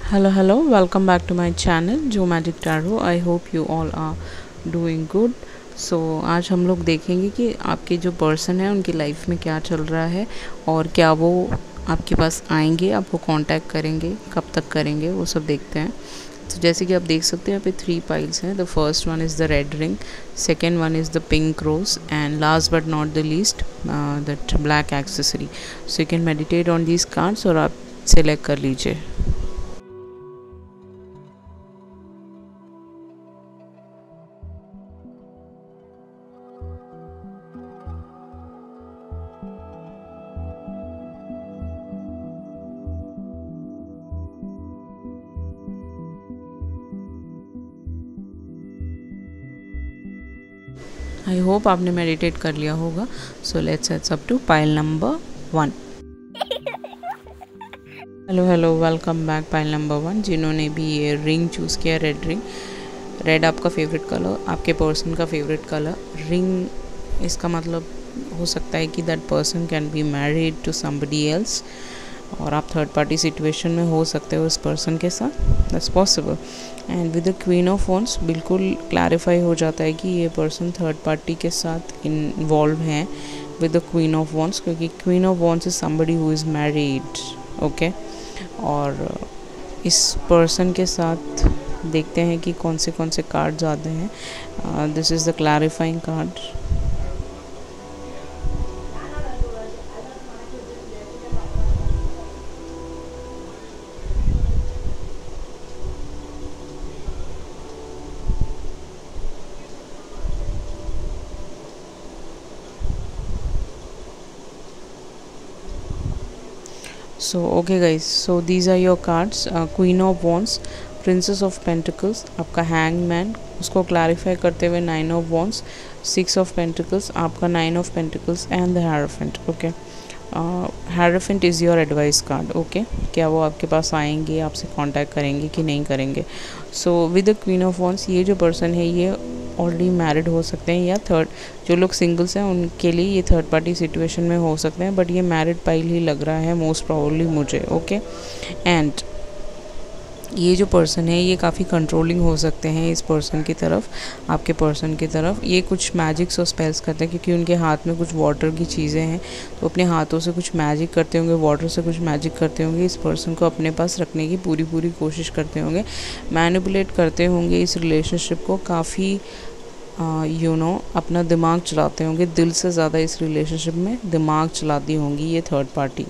Hello, welcome back to my channel जो magic tarot. I hope you all are doing good. So आज हम लोग देखेंगे कि आपके जो पर्सन है उनकी लाइफ में क्या चल रहा है और क्या वो आपके पास आएंगे, आपको कांटेक्ट करेंगे, कब तक करेंगे, वो सब देखते हैं। तो जैसे कि आप देख सकते हैं यहाँ पे 3 पाइल्स हैं। The first one is the red ring, second one is the pink rose and last but not the least that black accessory. So you can meditate on these cards और आप सेलेक्ट कर लीजिए। I hope आपने meditate कर लिया होगा। So let's sets up to pile number 1। Hello, welcome back pile number 1। जिन्होंने भी ये रिंग चूज़ किया, रेड रिंग, रेड आपका फेवरेट कलर, आपके पर्सन का फेवरेट कलर, रिंग इसका मतलब हो सकता है कि that person can be married to somebody else और आप थर्ड पार्टी सिचुएशन में हो सकते हो उस पर्सन के साथ, that's possible. And with the queen of wands बिल्कुल क्लैरिफाई हो जाता है कि ये पर्सन थर्ड पार्टी के साथ इन्वॉल्व हैं with the queen of wands, क्योंकि queen of wands is somebody who is married. Okay, और इस पर्सन के साथ देखते हैं कि कौन से कार्ड्स आते हैं। This is the clarifying card. So okay guys, so these are your cards. Queen of Wands, Princess of Pentacles, आपका Hangman, उसको क्लैरिफाई करते हुए 9 of Wands, 6 of Pentacles, आपका 9 of Pentacles and the Hierophant. Okay, Hierophant is your advice card. Okay, क्या वो आपके पास आएंगे, आपसे कांटेक्ट करेंगे कि नहीं करेंगे। So with the queen of wands ये जो पर्सन है ये ऑलरेडी मैरिड हो सकते हैं या थर्ड, जो लोग सिंगल्स हैं उनके लिए ये थर्ड पार्टी सिचुएशन में हो सकते हैं, बट ये मैरिड पाइल ही लग रहा है मोस्ट प्रोबेबली मुझे। ओके, एंड ये जो पर्सन है ये काफ़ी कंट्रोलिंग हो सकते हैं इस पर्सन की तरफ, आपके पर्सन की तरफ। ये कुछ मैजिक्स और स्पेल्स करते हैं क्योंकि उनके हाथ में कुछ वाटर की चीज़ें हैं, तो अपने हाथों से कुछ मैजिक करते होंगे, वाटर से कुछ मैजिक करते होंगे, इस पर्सन को अपने पास रखने की पूरी कोशिश करते होंगे, मैनिपुलेट करते होंगे इस रिलेशनशिप को, काफ़ी अपना दिमाग चलाते होंगे, दिल से ज़्यादा इस रिलेशनशिप में दिमाग चलाती होंगी ये थर्ड पार्टी।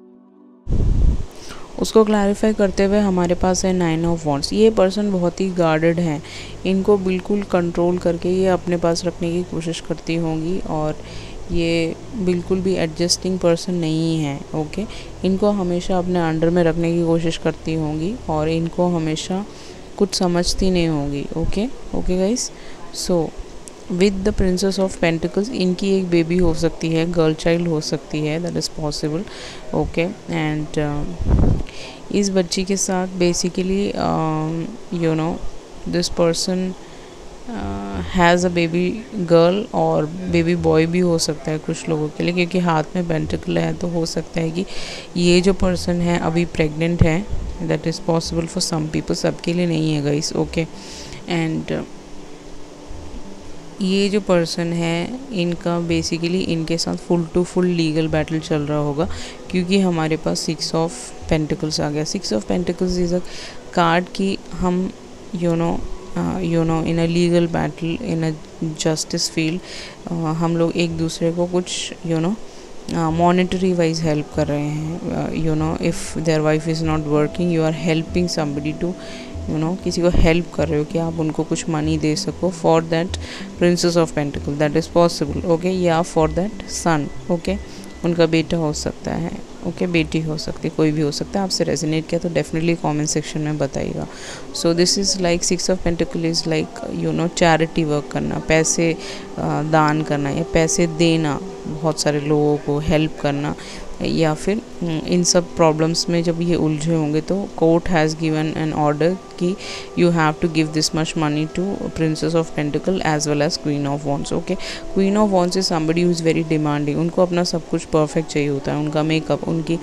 उसको क्लैरिफाई करते हुए हमारे पास है 9 ऑफ वॉन्ड्स। ये पर्सन बहुत ही गार्डेड हैं, इनको बिल्कुल कंट्रोल करके ये अपने पास रखने की कोशिश करती होंगी और ये बिल्कुल भी एडजस्टिंग पर्सन नहीं है। ओके, इनको हमेशा अपने अंडर में रखने की कोशिश करती होंगी और इनको हमेशा कुछ समझती नहीं होंगी। Okay guys, so with the princess of pentacles इनकी एक बेबी हो सकती है, गर्ल चाइल्ड हो सकती है, that is possible. Okay, and इस बच्ची के साथ basically this person has a baby girl और बेबी बॉय भी हो सकता है कुछ लोगों के लिए, क्योंकि हाथ में पेंटिकल है, तो हो सकता है कि ये जो पर्सन है अभी प्रेग्नेंट है, that is possible for some people, सबके लिए नहीं है गाइस। ओके, एंड ये जो पर्सन है इनका बेसिकली इनके साथ full to full legal battle चल रहा होगा, क्योंकि हमारे पास 6 ऑफ पेंटिकल्स आ गया। 6 of pentacles is a card की हम in a legal battle, in a justice field हम लोग एक दूसरे को कुछ मॉनेटरी वाइज हेल्प कर रहे हैं। If their wife is not working, you are helping somebody to किसी को हेल्प कर रहे हो कि आप उनको कुछ मनी दे सको for that princess of pentacle, that is possible. Okay, या फॉर दैट सन। ओके, उनका बेटा हो सकता है, ओके, बेटी हो सकती है, कोई भी हो सकता है। आपसे रेजोनेट किया तो डेफिनेटली कमेंट सेक्शन में बताइएगा। So this is like 6 of pentacle is like charity work करना, पैसे दान करना या पैसे देना, बहुत सारे लोगों को हेल्प करना, या फिर इन सब प्रॉब्लम्स में जब ये उलझे होंगे तो court has given an order कि you have to give this much money to princess of pentacle as well as queen of wands. Okay, queen of wands is somebody who is very demanding, उनको अपना सब कुछ perfect चाहिए होता है, उनका makeup, उनकी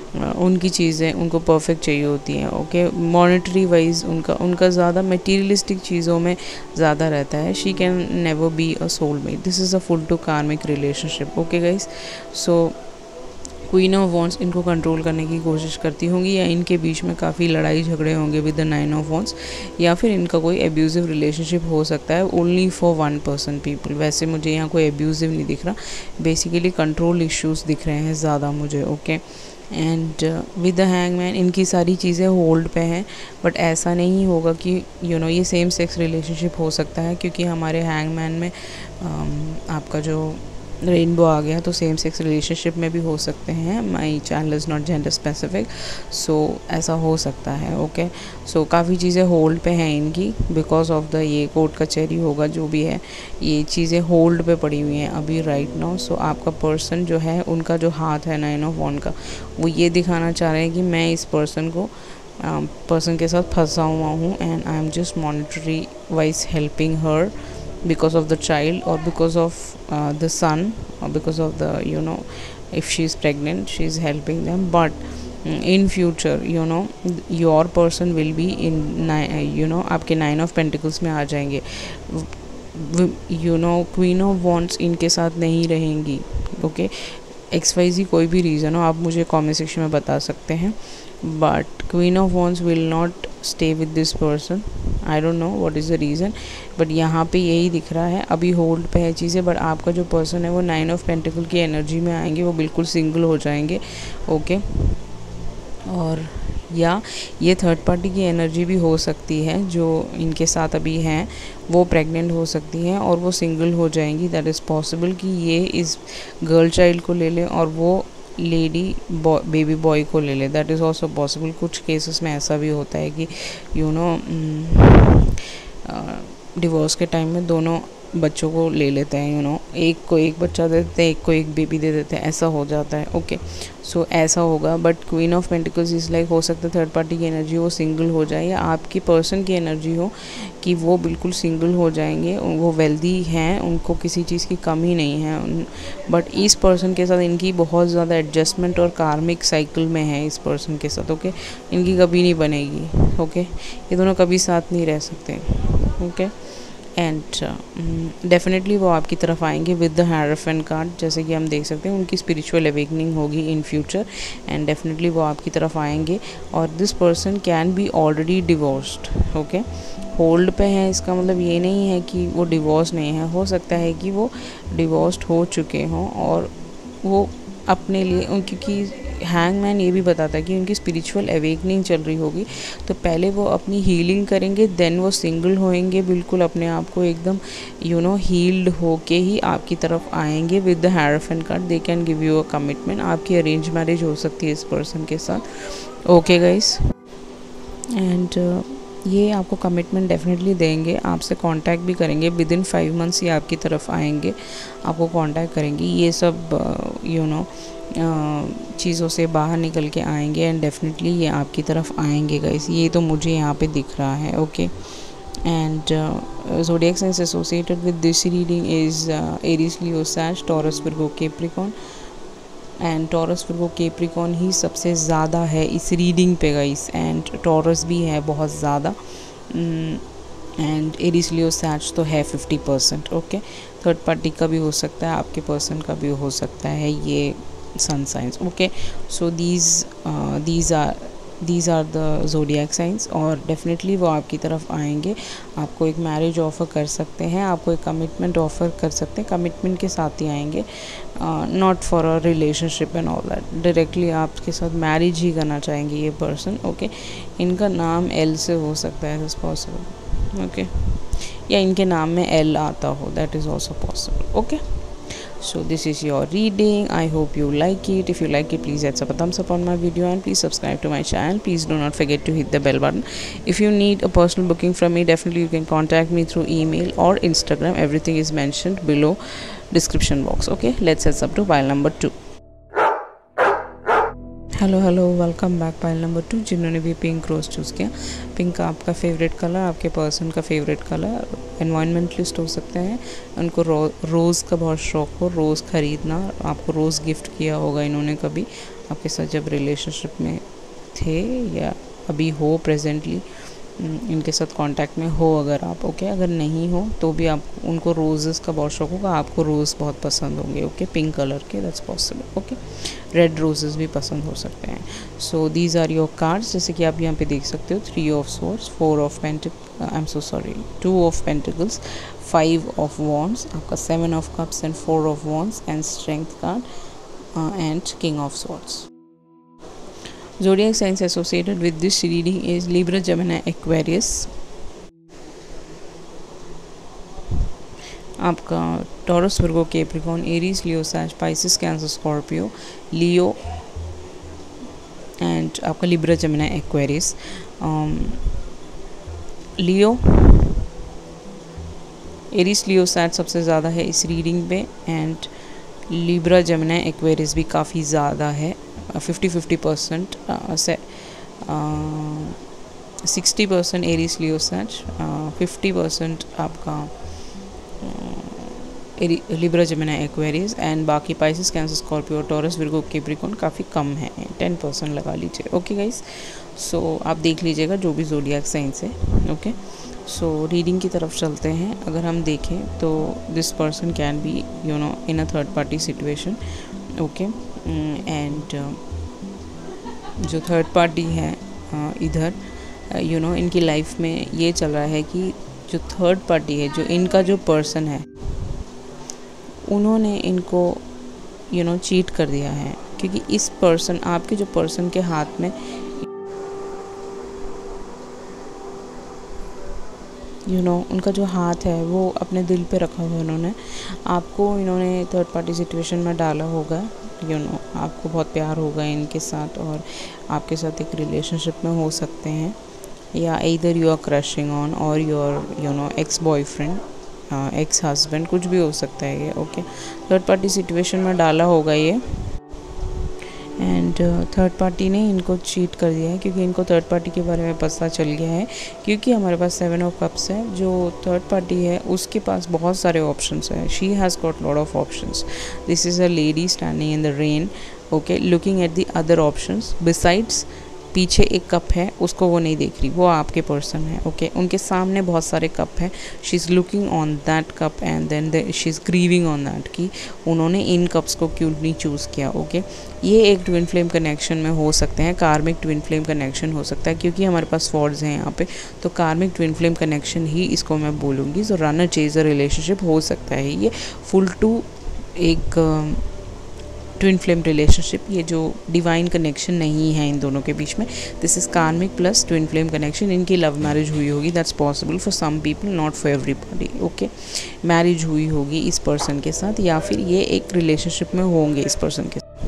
उनकी चीज़ें उनको परफेक्ट चाहिए होती हैं। ओके, मॉनेटरी वाइज उनका ज़्यादा मटेरियलिस्टिक चीज़ों में ज़्यादा रहता है। She can never be a soulmate, this is a full to karmic relationship. Okay guys, so queen of wands इनको कंट्रोल करने की कोशिश करती होंगी, या इनके बीच में काफ़ी लड़ाई झगड़े होंगे विद द 9 ऑफ वॉन्ड्स, या फिर इनका कोई एब्यूजिव रिलेशनशिप हो सकता है ओनली फॉर 1 पीपल। वैसे मुझे यहाँ कोई एब्यूजिव नहीं दिख रहा, बेसिकली कंट्रोल इश्यूज दिख रहे हैं ज़्यादा मुझे। Okay, and with the hangman इनकी सारी चीज़ें होल्ड पे हैं, बट ऐसा नहीं होगा कि ये सेम सेक्स रिलेशनशिप हो सकता है, क्योंकि हमारे हैंगमैन में आपका जो रेनबो आ गया, तो सेम सेक्स रिलेशनशिप में भी हो सकते हैं। My channel is not gender specific, so ऐसा हो सकता है। ओके, सो काफ़ी चीज़ें होल्ड पे हैं इनकी बिकॉज ऑफ द ये कोर्ट कचहरी होगा जो भी है, ये चीज़ें होल्ड पे पड़ी हुई हैं अभी राइट नाउ। सो आपका पर्सन जो है, उनका जो हाथ है 9 ऑफ वॉन्ड का, वो ये दिखाना चाह रहे हैं कि मैं इस पर्सन के साथ फंसा हुआ हूँ, and I am just monetary wise helping her because of the child, or because of the son, or because of the if she is pregnant, she is helping them. But in future your person will be in आपके 9 of Pentacles में आ जाएंगे। Queen of wands इनके साथ नहीं रहेंगी। Okay, XYZ कोई भी reason हो, आप मुझे कमेंट सेक्शन में बता सकते हैं, but queen of wands will not stay with this person. I don't know what is the reason, but यहाँ पे यही दिख रहा है, अभी होल्ड पे है चीज़ें। बट आपका जो पर्सन है वो 9 ऑफ पेंटिकल की एनर्जी में आएंगे, वो बिल्कुल सिंगल हो जाएंगे। ओके, और या ये थर्ड पार्टी की एनर्जी भी हो सकती है, जो इनके साथ अभी हैं वो प्रेग्नेंट हो सकती हैं और वो सिंगल हो जाएंगी। दैट इज़ पॉसिबल कि ये इस गर्ल चाइल्ड को ले लें और वो लेडी बेबी बॉय को ले ले। That is also possible. कुछ केसेस में ऐसा भी होता है कि डिवोर्स के टाइम में दोनों बच्चों को ले लेते हैं, एक को एक बच्चा दे देते हैं, एक को एक बेबी दे देते हैं, ऐसा हो जाता है। ओके, सो ऐसा होगा। But queen of pentacles is like, हो सकता है थर्ड पार्टी की एनर्जी वो सिंगल हो जाए, या आपकी पर्सन की एनर्जी हो कि वो बिल्कुल सिंगल हो जाएंगे। वो वेल्दी हैं, उनको किसी चीज़ की कमी नहीं है, बट इस पर्सन के साथ इनकी बहुत ज़्यादा एडजस्टमेंट और कार्मिक साइकिल में है इस पर्सन के साथ। ओके, इनकी कभी नहीं बनेगी। ओके, ये दोनों कभी साथ नहीं रह सकते। ओके, एंड डेफिनेटली वो आपकी तरफ आएंगे विद द हेरोफेंट कार्ड। जैसे कि हम देख सकते हैं उनकी स्पिरिचुअल अवेकनिंग होगी इन फ्यूचर, एंड डेफिनेटली वो आपकी तरफ आएंगे। और this person can be already divorced. Okay, hold पे है, इसका मतलब ये नहीं है कि वो डिवोर्स नहीं है। हो सकता है कि वो डिवोर्स्ड हो चुके हों और वो अपने लिए, क्योंकि हैंगमैन ये भी बताता है कि उनकी स्पिरिचुअल अवेकनिंग चल रही होगी, तो पहले वो अपनी हीलिंग करेंगे, देन वो सिंगल होएंगे, बिल्कुल अपने आप को एकदम हील्ड होके ही आपकी तरफ आएंगे with the hierophant card. They can give you a commitment. आपकी अरेंज मैरिज हो सकती है इस पर्सन के साथ। ओके गाइस, एंड ये आपको कमिटमेंट डेफिनेटली देंगे, आपसे कांटेक्ट भी करेंगे। विद इन 5 मंथ्स ये आपकी तरफ आएंगे, आपको कांटेक्ट करेंगे। ये सब चीज़ों से बाहर निकल के आएंगे, एंड डेफिनेटली ये आपकी तरफ आएंगे गाइस। ये तो मुझे यहाँ पे दिख रहा है। Okay, and zodiac signs associated with this reading is Aries, Leo, Sag, Taurus, Virgo, Capricorn. And Taurus, Virgo, Capricorn ही सबसे ज़्यादा है इस रीडिंग पे गाइस, एंड टॉरस भी है बहुत ज़्यादा, एंड एरीज, लियो, सैज तो है 50%। ओके, थर्ड पार्टी का भी हो सकता है, आपके पर्सन का भी हो सकता है ये sun signs. Okay, so these are the zodiac signs, और डेफिनेटली वो आपकी तरफ आएंगे, आपको एक मैरिज ऑफ़र कर सकते हैं, आपको एक कमिटमेंट ऑफ़र कर सकते हैं। कमिटमेंट के साथ ही आएंगे, not for a relationship and all that. Directly आपके साथ मैरिज ही करना चाहेंगे ये पर्सन। ओके, इनका नाम एल से हो सकता है, इज पॉसिबल। ओके, या इनके नाम में एल आता हो, that is also possible. Okay, so this is your reading. I hope you like it. If you like it, please hit a thumbs up on my video, and please subscribe to my channel. Please do not forget to hit the bell button. If you need a personal booking from me, definitely you can contact me through email or Instagram. Everything is mentioned below description box. Okay, let's head up to pile number 2. Hello welcome back. Pile number 2, जिन्होंने भी pink rose choose किया। Pink आपका favourite colour, आपके person का favourite colour. Environmentalist हो सकते हैं, उनको रोज़ का बहुत शौक हो, रोज़ ख़रीदना, आपको रोज़ गिफ्ट किया होगा इन्होंने कभी, आपके साथ जब रिलेशनशिप में थे या अभी हो प्रेजेंटली इनके साथ कांटेक्ट में हो अगर आप, ओके। अगर नहीं हो तो भी आप उनको रोज़ेस का बहुत शौक होगा, आपको रोज़ बहुत पसंद होंगे, ओके, पिंक कलर के, that's possible, okay. Red roses भी पसंद हो सकते हैं। So these are your cards, जैसे कि आप यहाँ पे देख सकते हो, 3 of swords, 4 of I am so sorry 2 of pentacles, 5 of wands, आपका 7 of cups and 4 of wands and strength card and king of swords. Zodiac signs associated with this reading is Libra, Gemini, Aquarius. आपका Taurus, Virgo, Capricorn, Aries, Leo, Sag, Pisces, Cancer, Scorpio, Leo and आपका Libra, Gemini, Aquarius. Leo, Aries, Leo, Sag सबसे ज़्यादा है इस reading पे and Libra, Gemini, Aquarius भी काफ़ी ज़्यादा है, 50-50% से 60% एरीज, लियो, सैज, 50% आपका लिब्रा, जेमिनी, एक्वेरियस एंड बाकी Pisces, Cancer, Scorpio, Taurus, Virgo, Capricorn काफ़ी कम है, 10% लगा लीजिए, ओके गाइस। सो आप देख लीजिएगा जो भी ज़ोडिएक साइंस है, ओके। सो रीडिंग की तरफ चलते हैं। अगर हम देखें तो this person can be in a third party situation, okay. And जो थर्ड पार्टी है इधर इनकी लाइफ में ये चल रहा है कि जो थर्ड पार्टी है, जो इनका जो पर्सन है, उन्होंने इनको चीट कर दिया है, क्योंकि इस पर्सन, आपके जो पर्सन के हाथ में उनका जो हाथ है वो अपने दिल पे रखा हुआ है उन्होंने। आपको इन्होंने थर्ड पार्टी सिचुएशन में डाला होगा, आपको बहुत प्यार होगा इनके साथ और आपके साथ एक रिलेशनशिप में हो सकते हैं, या इधर यू आर क्रशिंग ऑन और your ex boyfriend, ex husband, कुछ भी हो सकता है ये, ओके। थर्ड पार्टी सिचुएशन में डाला होगा ये एंड थर्ड पार्टी ने इनको चीट कर दिया है, क्योंकि इनको थर्ड पार्टी के बारे में पता चल गया है, क्योंकि हमारे पास 7 ऑफ कप्स है। जो थर्ड पार्टी है उसके पास बहुत सारे ऑप्शंस है, she has got lot of options. This is a lady standing in the rain, okay, looking at the other options besides. पीछे एक कप है, उसको वो नहीं देख रही, वो आपके पर्सन है, ओके। उनके सामने बहुत सारे कप हैं, she is looking on that cup and then she is grieving on that कि उन्होंने इन कप्स को क्यों नहीं चूज़ किया, ओके। ये एक ट्विन फ्लेम कनेक्शन में हो सकते हैं, कार्मिक ट्विन फ्लेम कनेक्शन हो सकता है, क्योंकि हमारे पास स्वॉर्ड्स हैं यहाँ पे, तो कार्मिक ट्विन फ्लेम कनेक्शन ही इसको मैं बोलूँगी। सो रनर चेजर रिलेशनशिप हो सकता है ये, फुल टू एक ट्विन फ्लेम रिलेशनशिप, ये जो डिवाइन कनेक्शन नहीं है इन दोनों के बीच में। This is karmic plus twin flame connection. इनकी लव मैरिज हुई होगी, that's possible for some people, not for everybody, okay. Marriage हुई होगी इस पर्सन के साथ, या फिर ये एक रिलेशनशिप में होंगे इस पर्सन के साथ,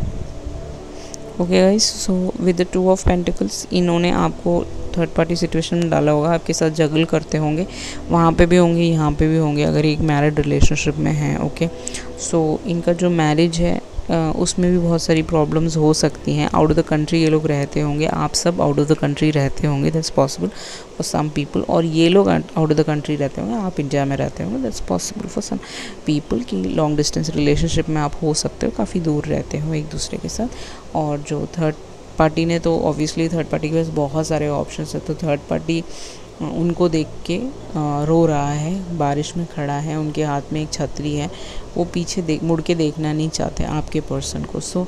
okay guys. So with the 2 of pentacles, इन्होंने आपको थर्ड पार्टी सिचुएशन में डाला होगा, आपके साथ जगल करते होंगे, वहाँ पे भी होंगे, यहाँ पे भी होंगे, अगर एक मैरिड रिलेशनशिप में है, ओके। सो इनका जो मैरिज है उसमें भी बहुत सारी प्रॉब्लम्स हो सकती हैं। आउट ऑफ द कंट्री ये लोग रहते होंगे, आप सब आउट ऑफ द कंट्री रहते होंगे, that's possible for some people, और ये लोग आउट ऑफ द कंट्री रहते होंगे, आप इंडिया में रहते होंगे, that's possible for some people कि लॉन्ग डिस्टेंस रिलेशनशिप में आप हो सकते हो, काफ़ी दूर रहते हो एक दूसरे के साथ। और जो थर्ड पार्टी ने, तो ऑब्वियसली थर्ड पार्टी के पास बहुत सारे ऑप्शंस है, तो थर्ड पार्टी उनको देख के रो रहा है, बारिश में खड़ा है, उनके हाथ में एक छतरी है, वो पीछे मुड़ के देखना नहीं चाहते आपके पर्सन को। सो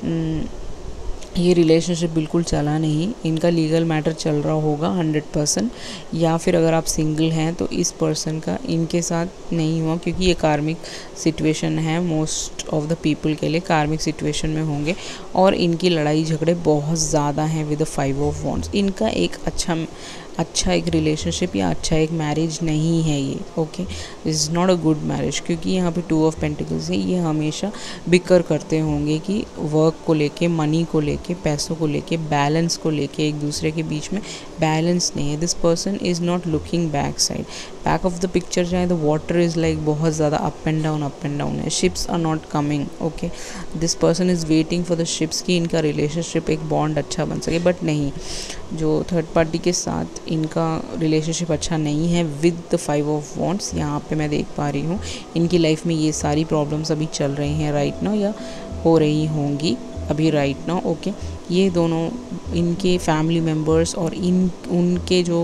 ये रिलेशनशिप बिल्कुल चला नहीं, इनका लीगल मैटर चल रहा होगा 100%, या फिर अगर आप सिंगल हैं तो इस पर्सन का इनके साथ नहीं हुआ, क्योंकि ये कार्मिक सिचुएशन है, मोस्ट ऑफ द पीपल के लिए कार्मिक सिचुएशन में होंगे, और इनकी लड़ाई झगड़े बहुत ज़्यादा हैं विद द 5 ऑफ वॉन्ड्स। इनका एक अच्छा एक रिलेशनशिप या अच्छा एक मैरिज नहीं है ये, okay. This is not a good marriage, क्योंकि यहाँ पे 2 ऑफ पेंटिकल्स है, ये हमेशा बिकर करते होंगे कि वर्क को लेके, मनी को लेके, पैसों को लेके, बैलेंस को लेके, एक दूसरे के बीच में बैलेंस नहीं है। This person is not looking back side, back of the picture जाए तो वाटर इज़ लाइक बहुत ज़्यादा अप एंड डाउन है, ships are not coming, okay. This person is waiting for the ships कि इनका रिलेशनशिप, एक बॉन्ड अच्छा बन सके, बट नहीं, जो थर्ड पार्टी के साथ इनका रिलेशनशिप अच्छा नहीं है विद द 5 ऑफ वॉन्ड्स। यहाँ पे मैं देख पा रही हूँ इनकी लाइफ में ये सारी प्रॉब्लम्स अभी चल रही हैं राइट नाउ, या हो रही होंगी अभी राइट नाउ। ओके, ये दोनों इनके फैमिली मेम्बर्स और उनके जो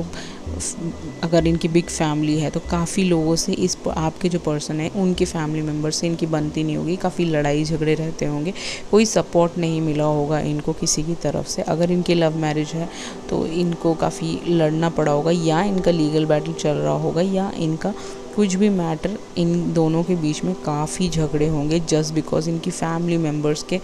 अगर इनकी बिग फैमिली है तो काफ़ी लोगों से आपके जो पर्सन है उनके फैमिली मेम्बर से इनकी बनती नहीं होगी, काफ़ी लड़ाई झगड़े रहते होंगे, कोई सपोर्ट नहीं मिला होगा इनको किसी की तरफ से। अगर इनकी लव मैरिज है तो इनको काफ़ी लड़ना पड़ा होगा, या इनका लीगल बैटल चल रहा होगा, या इनका कुछ भी मैटर, इन दोनों के बीच में काफ़ी झगड़े होंगे जस्ट बिकॉज इनकी फैमिली मेम्बर्स के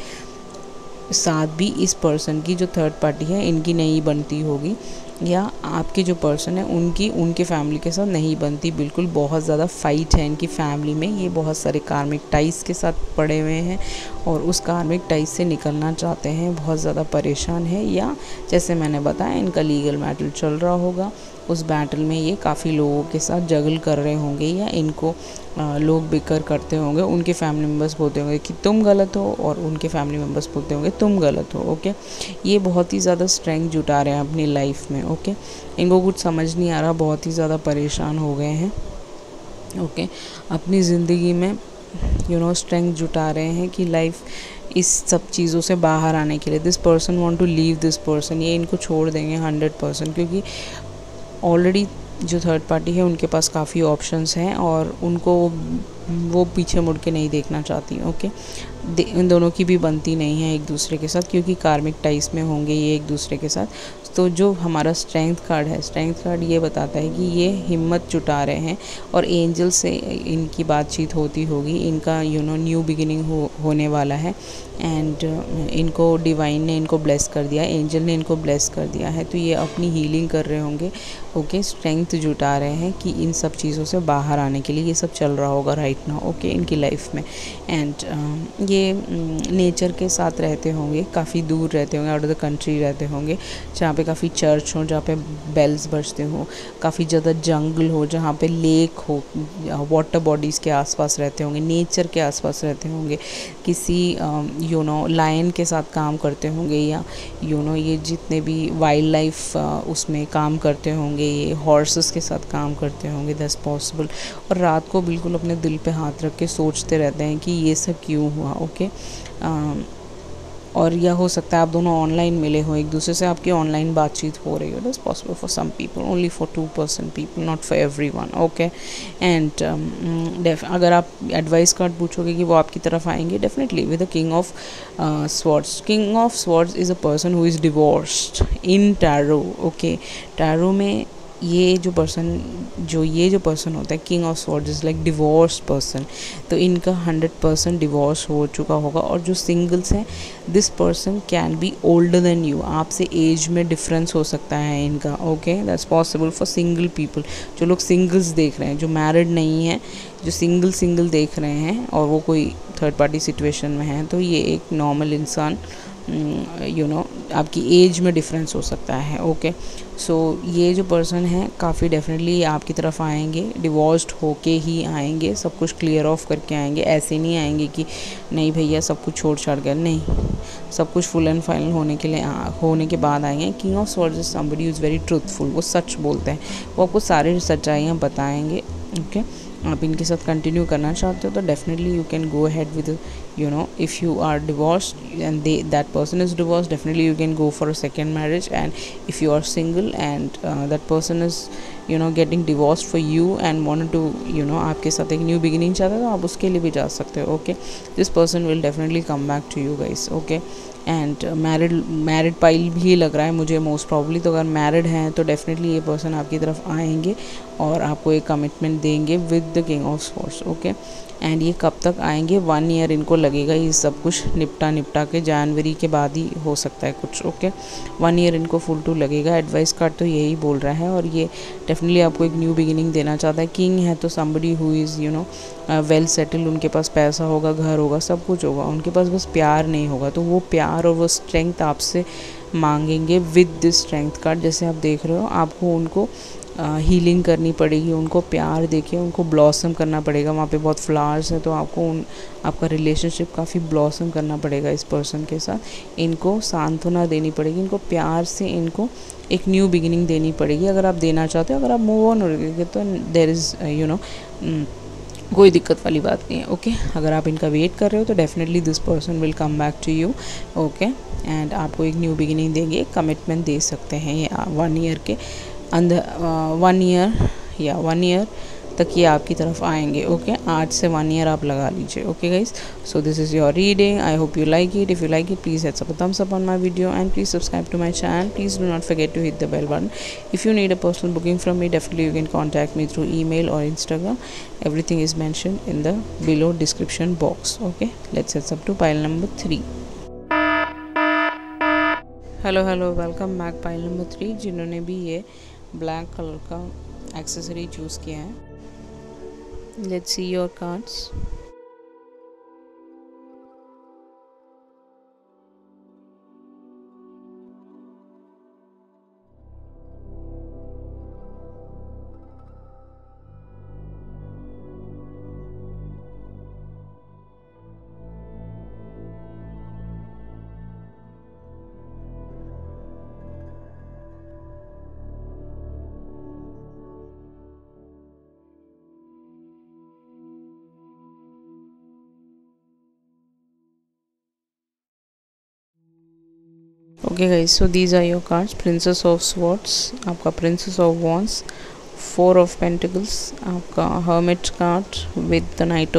साथ भी इस पर्सन की जो थर्ड पार्टी है इनकी नहीं बनती होगी, या आपके जो पर्सन है उनके फैमिली के साथ नहीं बनती। बिल्कुल बहुत ज़्यादा फाइट है इनकी फैमिली में, ये बहुत सारे कार्मिक टाइज के साथ पड़े हुए हैं और उस कार्मिक टाइज से निकलना चाहते हैं, बहुत ज़्यादा परेशान है, या जैसे मैंने बताया इनका लीगल बैटल चल रहा होगा, उस बैटल में ये काफ़ी लोगों के साथ जगल कर रहे होंगे, या इनको लोग बिकर करते होंगे, उनके फैमिली मेम्बर्स बोलते होंगे कि तुम गलत हो और उनके फैमिली मेम्बर्स बोलते होंगे तुम गलत हो। ओके, ये बहुत ही ज़्यादा स्ट्रेंथ जुटा रहे हैं अपनी लाइफ में। ओके, इनको कुछ समझ नहीं आ रहा, बहुत ही ज़्यादा परेशान हो गए हैं। ओके, अपनी ज़िंदगी में स्ट्रेंथ जुटा रहे हैं कि लाइफ इस सब चीज़ों से बाहर आने के लिए this person want to leave this person, ये इनको छोड़ देंगे 100%, क्योंकि ऑलरेडी जो थर्ड पार्टी है उनके पास काफ़ी ऑप्शंस हैं और उनको वो पीछे मुड़ के नहीं देखना चाहती। ओके, इन दोनों की भी बनती नहीं है एक दूसरे के साथ, क्योंकि कार्मिक टाइज में होंगे ये एक दूसरे के साथ। तो जो हमारा स्ट्रेंथ कार्ड है, स्ट्रेंथ कार्ड ये बताता है कि ये हिम्मत जुटा रहे हैं और एंजल से इनकी बातचीत होती होगी, इनका न्यू बिगिनिंग होने वाला है एंड इनको डिवाइन ने इनको ब्लेस कर दिया, एंजल ने इनको ब्लेस कर दिया है, तो ये अपनी हीलिंग कर रहे होंगे। ओके, स्ट्रेंथ जुटा रहे हैं कि इन सब चीज़ों से बाहर आने के लिए, ये सब चल रहा होगा राइट नाउ। ओके, इनकी लाइफ में एंड ये नेचर के साथ रहते होंगे, काफ़ी दूर रहते होंगे, आउट ऑफ द कंट्री रहते होंगे, जहाँ पे काफ़ी चर्च हो, जहाँ पे बेल्स बजते हो, काफ़ी ज़्यादा जंगल हो, जहाँ पे लेक हो, वाटर बॉडीज़ के आसपास रहते होंगे, नेचर के आसपास रहते होंगे, किसी लायन के साथ काम करते होंगे, या ये जितने भी वाइल्ड लाइफ उसमें काम करते होंगे, ये हॉर्सेस के साथ काम करते होंगे, दैट्स पॉसिबल। और रात को बिल्कुल अपने दिल पे हाथ रख के सोचते रहते हैं कि ये सब क्यों हुआ। ओके, और यह हो सकता है आप दोनों ऑनलाइन मिले हो, एक दूसरे से आपकी ऑनलाइन बातचीत हो रही हो, that's possible for some people, only for 2% people, not for everyone. Okay, and अगर आप एडवाइस कार्ड पूछोगे कि वो आपकी तरफ आएंगे, definitely with the king of swords. King of swords is a person who is divorced in tarot. Okay, tarot में ये जो पर्सन होता है king of swords is like divorce person, तो इनका 100% डिवोर्स हो चुका होगा। और जो सिंगल्स हैं, this person can be older than you, आपसे एज में डिफरेंस हो सकता है इनका। Okay, that's possible for single people. जो लोग सिंगल्स देख रहे हैं, जो मैरिड नहीं है, जो सिंगल देख रहे हैं और वो कोई थर्ड पार्टी सिचुएशन में है, तो ये एक नॉर्मल इंसान आपकी एज में डिफरेंस हो सकता है। ओके, सो ये जो पर्सन है काफ़ी डेफिनेटली आपकी तरफ आएंगे, डिवोर्स्ड होके ही आएंगे, सब कुछ क्लियर ऑफ करके आएंगे। ऐसे नहीं आएंगे कि नहीं भैया सब कुछ छोड़ छाड़ कर, नहीं, सब कुछ फुल एंड फाइनल होने के बाद आएंगे। King of swords is somebody who is very truthful, वो सच बोलते हैं, वो आपको सारी सच्चाइयाँ बताएंगे। ओके, आप इनके साथ कंटिन्यू करना चाहते हो तो definitely you can go ahead with if you are divorced and that person is divorced, definitely you can go for a second marriage. And if you are single and that person is getting divorced for you and wanted to आपके साथ एक new beginning चाहता है, तो आप उसके लिए भी जा सकते हो। Okay, this person will definitely come back to you guys. Okay, and married pile भी लग रहा है मुझे मोस्ट प्रॉब्ली, तो अगर मैरिड हैं तो डेफिनेटली ये पर्सन आपकी तरफ आएंगे और आपको एक कमिटमेंट देंगे with the king of swords. Okay, and ये कब तक आएंगे, 1 ईयर इनको लगेगा ये सब कुछ निपटा के, जनवरी के बाद ही हो सकता है कुछ। ओके, 1 ईयर इनको फुल टू लगेगा। एडवाइस कार्ड तो यही बोल रहा है और ये डेफिनेटली आपको एक न्यू बिगिनिंग देना चाहता है। किंग है तो somebody who is well settled, उनके पास पैसा होगा, घर होगा, सब कुछ होगा, उनके पास बस प्यार नहीं होगा, तो वो प्यार और वो स्ट्रेंथ आपसे मांगेंगे विद दिस स्ट्रेंथ कार्ड। जैसे आप देख रहे हो, आपको उनको हीलिंग करनी पड़ेगी, उनको प्यार देके उनको ब्लॉसम करना पड़ेगा। वहाँ पे बहुत फ्लावर्स हैं, तो आपको आपका रिलेशनशिप काफ़ी ब्लॉसम करना पड़ेगा इस पर्सन के साथ। इनको सांत्वना देनी पड़ेगी, इनको प्यार से इनको एक न्यू बिगिनिंग देनी पड़ेगी। अगर आप देना चाहते हो, अगर आप मूव ऑन हो रहे तो देयर इज़ कोई दिक्कत वाली बात नहीं है। ओके, अगर आप इनका वेट कर रहे हो तो definitely this person will come back to you. Okay, and आपको एक न्यू बिगिनिंग देंगे, कमिटमेंट दे सकते हैं या 1 ईयर के अंदर, 1 ईयर तक ये आपकी तरफ आएंगे। ओके, आज से 1 ईयर आप लगा लीजिए। Okay guys, so this is your reading. I hope you like it. If you like it, please hit thumbs up on my video and please subscribe to my channel. Please do not forget to hit the bell button. If you need a personal booking from me, definitely you can contact me through email or Instagram. Everything is mentioned in the below description box. Okay, let's head up to pile number 3. Hello, welcome back pile number 3। जिन्होंने भी ये black colour का accessory choose किया है, let's see your cards. Okay guys, so these are your cards. Princess of swords आपका, princess of wands, 4 of pentacles आपका, hermit card with the knight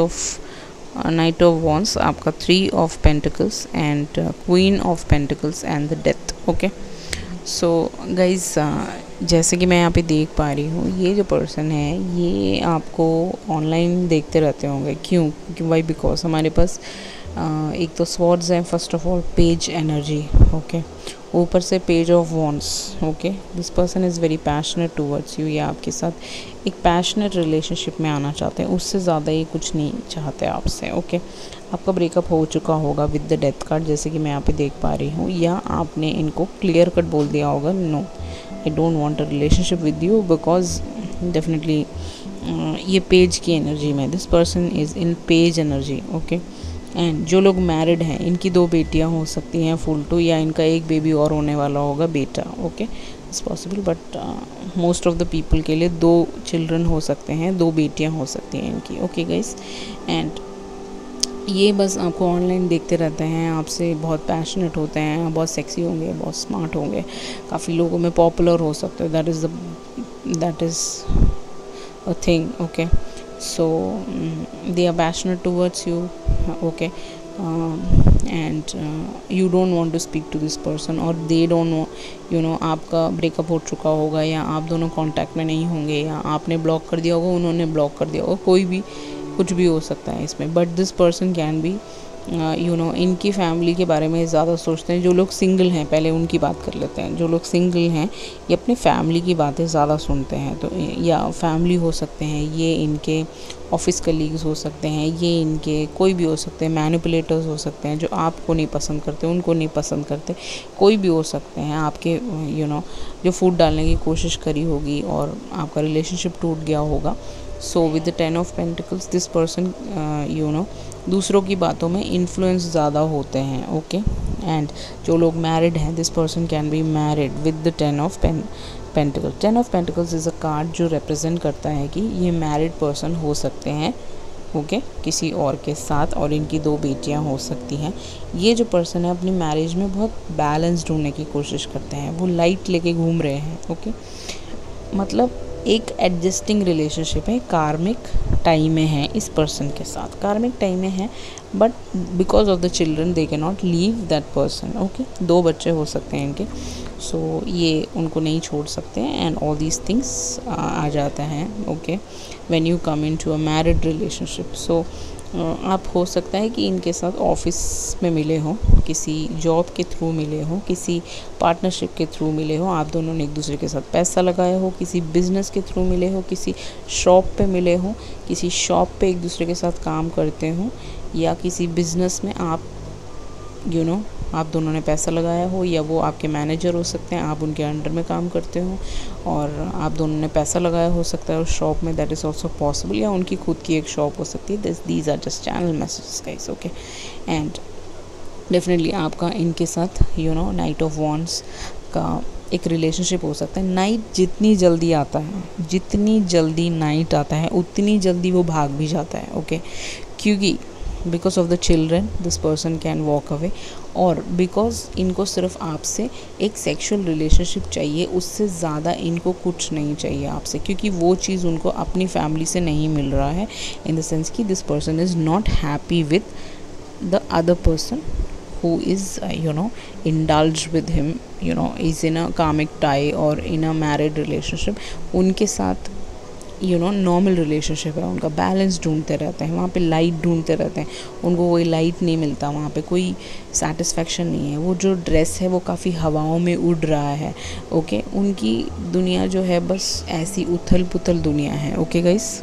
of wands आपका, 3 of pentacles and queen of pentacles and the death. Okay, so guys, जैसे कि मैं यहाँ पे देख पा रही हूँ, ये जो पर्सन है ये आपको ऑनलाइन देखते रहते होंगे। क्यों? क्योंकि वाई बिकॉज हमारे पास एक तो स्वॉर्ड्स हैं, first of all page energy. Okay, ऊपर से page of wands. Okay, this person is very passionate towards you. ये आपके साथ एक पैशनेट रिलेशनशिप में आना चाहते हैं, उससे ज़्यादा ये कुछ नहीं चाहते आपसे। ओके, आपका ब्रेकअप हो चुका होगा विद द डेथ कार्ड, जैसे कि मैं यहाँ पे देख पा रही हूँ, या आपने इनको क्लियर कट बोल दिया होगा, no I don't want a relationship with you, because definitely ये पेज की एनर्जी में, this person is in page energy. Okay, and जो लोग मैरिड हैं, इनकी 2 बेटियां हो सकती हैं फुल टू, या इनका एक बेबी और होने वाला होगा, बेटा। Okay, it's possible, but most of the people के लिए 2 चिल्ड्रन हो सकते हैं, 2 बेटियां हो सकती हैं इनकी। ओके गाइस, एंड ये बस आपको ऑनलाइन देखते रहते हैं, आपसे बहुत पैशनेट होते हैं, बहुत सेक्सी होंगे, बहुत स्मार्ट होंगे, काफ़ी लोगों में पॉपुलर हो सकते हैं। That is a thing. Okay, so they are passionate towards you. Okay, and you don't want to speak to this person, or they don't know, आपका ब्रेकअप हो चुका होगा, या आप दोनों कांटेक्ट में नहीं होंगे, या आपने ब्लॉक कर दिया होगा, उन्होंने ब्लॉक कर दिया होगा, कोई भी कुछ भी हो सकता है इसमें। But this person can be इनकी फैमिली के बारे में ज़्यादा सोचते हैं। जो लोग सिंगल हैं, पहले उनकी बात कर लेते हैं। जो लोग सिंगल हैं ये अपने फैमिली की बातें ज़्यादा सुनते हैं, तो या फैमिली हो सकते हैं, ये इनके ऑफिस कलीग्स हो सकते हैं, ये इनके कोई भी हो सकते हैं, मैनिपुलेटर्स हो सकते हैं, जो आपको नहीं पसंद करते, उनको नहीं पसंद करते, कोई भी हो सकते हैं। आपके जो फूट डालने की कोशिश करी होगी और आपका रिलेशनशिप टूट गया होगा। So with the 10 of pentacles this person दूसरों की बातों में इन्फ्लुएंस ज़्यादा होते हैं। ओके, एंड जो लोग मैरिड हैं, this person can be married with the 10 of pentacles. 10 of pentacles is a card जो रिप्रेजेंट करता है कि ये मैरिड पर्सन हो सकते हैं। ओके, किसी और के साथ, और इनकी 2 बेटियां हो सकती हैं। ये जो पर्सन है अपनी मैरिज में बहुत बैलेंस ढूंढने की कोशिश करते हैं, वो लाइट लेके घूम रहे हैं। ओके, मतलब एक एडजस्टिंग रिलेशनशिप है, कार्मिक टाइम में है इस पर्सन के साथ, कार्मिक टाइम में है, but because of the children they can not leave that person. Okay, 2 बच्चे हो सकते हैं इनके, सो ये उनको नहीं छोड़ सकते हैं, एंड ऑल दीज थिंग्स आ जाता है। Okay, when you come into a married relationship. So आप हो सकता है कि इनके साथ ऑफिस में मिले हों, किसी जॉब के थ्रू मिले हों, किसी पार्टनरशिप के थ्रू मिले हों, आप दोनों ने एक दूसरे के साथ पैसा लगाया हो, किसी बिज़नेस के थ्रू मिले हो, किसी शॉप पे मिले हों, किसी शॉप पे एक दूसरे के साथ काम करते हों, या किसी बिज़नेस में आप आप दोनों ने पैसा लगाया हो, या वो आपके मैनेजर हो सकते हैं, आप उनके अंडर में काम करते हो और आप दोनों ने पैसा लगाया हो सकता है उस शॉप में, दैट इज़ ऑल्सो पॉसिबल, या उनकी खुद की एक शॉप हो सकती है। These are just channel messages guys. Okay, and definitely आपका इनके साथ नाइट ऑफ वॉन्ड्स का एक रिलेशनशिप हो सकता है। नाइट जितनी जल्दी आता है, जितनी जल्दी नाइट आता है उतनी जल्दी वो भाग भी जाता है, ओके। क्योंकि because of the children this person can walk away, और बिकॉज इनको सिर्फ आपसे एक सेक्सुअल रिलेशनशिप चाहिए, उससे ज़्यादा इनको कुछ नहीं चाहिए आपसे, क्योंकि वो चीज़ उनको अपनी फैमिली से नहीं मिल रहा है। इन द सेंस कि this person is not happy with the other person who is indulged with him, is in a karmic tie or in a married relationship। उनके साथ नॉर्मल रिलेशनशिप है उनका, बैलेंस ढूंढते रहते हैं, वहाँ पे लाइट ढूंढते रहते हैं, उनको कोई लाइट नहीं मिलता, वहाँ पे कोई सेटिस्फेक्शन नहीं है। वो जो ड्रेस है वो काफ़ी हवाओं में उड़ रहा है, ओके। उनकी दुनिया जो है बस ऐसी उथल पुथल दुनिया है, ओके गाइस।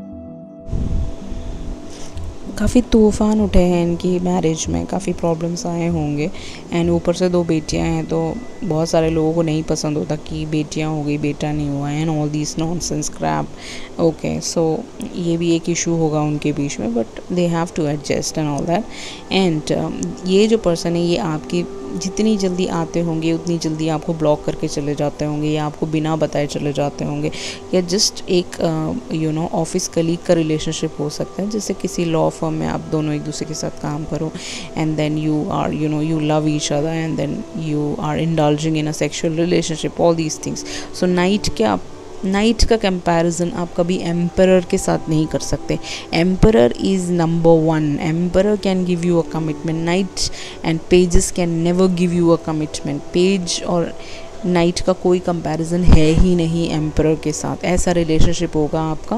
काफ़ी तूफ़ान उठे हैं इनकी मैरिज में, काफ़ी प्रॉब्लम्स आए होंगे, एंड ऊपर से 2 बेटियां हैं, तो बहुत सारे लोगों को नहीं पसंद होता कि बेटियां हो गई बेटा नहीं हुआ, and all this nonsense crap, okay. So ये भी एक इशू होगा उनके बीच में, but they have to adjust and all that. And ये जो पर्सन है ये आपकी जितनी जल्दी आते होंगे उतनी जल्दी आपको ब्लॉक करके चले जाते होंगे, या आपको बिना बताए चले जाते होंगे, या जस्ट एक ऑफिस कलीग का रिलेशनशिप हो सकता है, जैसे किसी लॉ फर्म में आप दोनों एक दूसरे के साथ काम करो, and then you are you love each other, and then you are indulging in a sexual relationship, all these things. So knight का कंपैरिजन आप कभी एम्परर के साथ नहीं कर सकते। Emperor is number 1, emperor can give you a commitment, knight and pages can never give you a commitment. Page और knight का कोई कंपैरिजन है ही नहीं एम्परर के साथ। ऐसा रिलेशनशिप होगा आपका,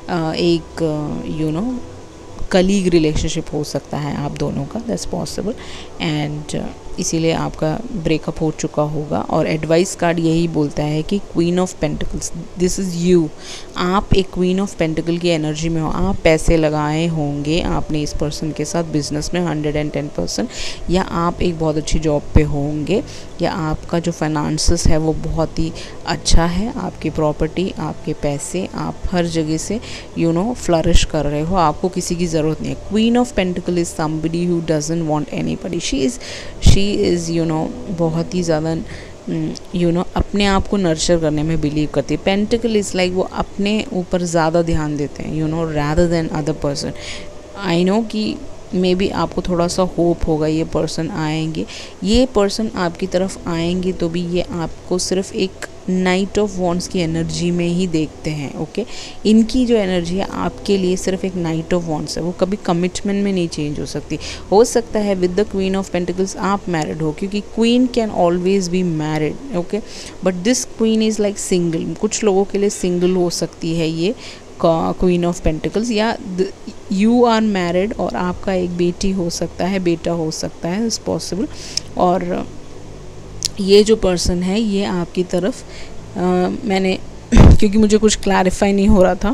एक कलीग रिलेशनशिप हो सकता है आप दोनों का, दैट्स पॉसिबल। एंड इसीलिए आपका ब्रेकअप हो चुका होगा। और एडवाइस कार्ड यही बोलता है कि queen of pentacles, this is you. आप एक क्वीन ऑफ पेंटिकल की एनर्जी में हो, आप पैसे लगाए होंगे आपने इस पर्सन के साथ बिजनेस में 110%, या आप एक बहुत अच्छी जॉब पे होंगे, या आपका जो फाइनेंसेस है वो बहुत ही अच्छा है, आपकी प्रॉपर्टी, आपके पैसे, आप हर जगह से फ्लरिश कर रहे हो, आपको किसी की ज़रूरत नहीं है। Queen of pentacle is somebody who doesn't want anybody, she is बहुत ही ज़्यादा अपने आप को नर्चर करने में बिलीव करती है। पेंटिकल इज़ लाइक वो अपने ऊपर ज़्यादा ध्यान देते हैं rather than other person. I know कि मे बी आपको थोड़ा सा होप होगा ये पर्सन आएंगे, ये पर्सन आपकी तरफ आएंगे तो भी ये आपको सिर्फ एक नाइट ऑफ वॉन्ड्स की एनर्जी में ही देखते हैं, ओके। इनकी जो एनर्जी है आपके लिए सिर्फ एक नाइट ऑफ वॉन्ड्स है, वो कभी कमिटमेंट में नहीं चेंज हो सकती। हो सकता है with the queen of pentacles आप मैरिड हो, क्योंकि queen can always be married, okay, but this queen is like single. कुछ लोगों के लिए सिंगल हो सकती है ये क्वीन ऑफ पेंटिकल्स, या यू आर मैरिड और आपका एक बेटी हो सकता है, बेटा हो सकता है, इज़ पॉसिबल। और ये जो पर्सन है ये आपकी तरफ मैंने क्योंकि मुझे कुछ क्लैरिफाई नहीं हो रहा था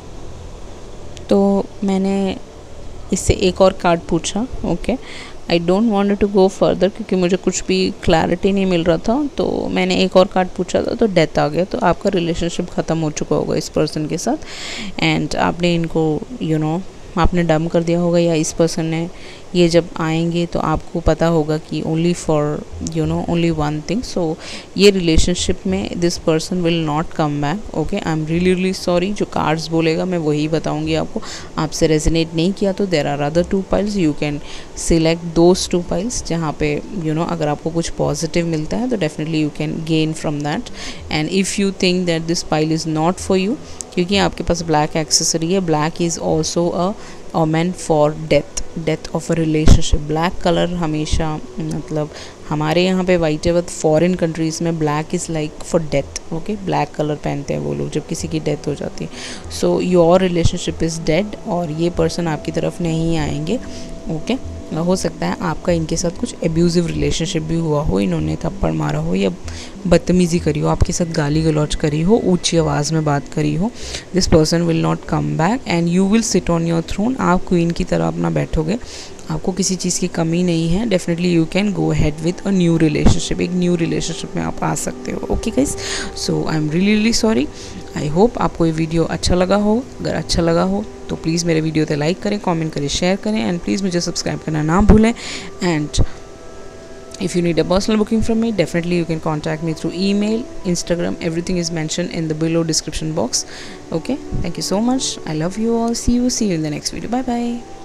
तो मैंने इससे एक और कार्ड पूछा, okay. I don't want to go further क्योंकि मुझे कुछ भी क्लैरिटी नहीं मिल रहा था, तो मैंने एक और कार्ड पूछा था तो डेथ आ गया। तो आपका रिलेशनशिप ख़त्म हो चुका होगा इस पर्सन के साथ, एंड आपने इनको आपने डम कर दिया होगा, या इस पर्सन ने, ये जब आएंगे तो आपको पता होगा कि only for only one thing. So ये रिलेशनशिप में this person will not come back, okay. I am really sorry, जो कार्ड्स बोलेगा मैं वही बताऊंगी आपको। आपसे रेजोनेट नहीं किया तो there are other 2 piles, you can select those 2 piles जहाँ पे अगर आपको कुछ पॉजिटिव मिलता है तो definitely you can gain from that. And if you think that this pile is not for you, क्योंकि आपके पास ब्लैक एक्सेसरी है, black is also a omen for death of a relationship. Black colour हमेशा मतलब हमारे यहाँ पे white है, बट फॉरेन कंट्रीज़ में black is like for death, okay. Black colour पहनते हैं वो लोग जब किसी की डेथ हो जाती है। So your relationship is dead और ये पर्सन आपकी तरफ नहीं आएंगे, ओके। हो सकता है आपका इनके साथ कुछ एब्यूजिव रिलेशनशिप भी हुआ हो, इन्होंने थप्पड़ मारा हो या बदतमीज़ी करी हो, आपके साथ गाली गलौज करी हो, ऊंची आवाज़ में बात करी हो। This person will not come back and you will sit on your throne. आप क्वीन की तरह अपना बैठोगे, आपको किसी चीज़ की कमी नहीं है। Definitely you can go ahead with a new relationship, एक न्यू रिलेशनशिप में आप आ सकते हो, okay guys. So I am really sorry. I hope आपको ये वीडियो अच्छा लगा हो। अगर अच्छा लगा हो तो प्लीज़ मेरे वीडियो पे लाइक करें, कमेंट करें, शेयर करें, एंड प्लीज़ मुझे सब्सक्राइब करना ना भूलें। And If you need a personal booking from me, definitely you can contact me through email, Instagram. Everything is mentioned in the below description box. Okay, thank you so much. I love you all. See you in the next video. Bye bye.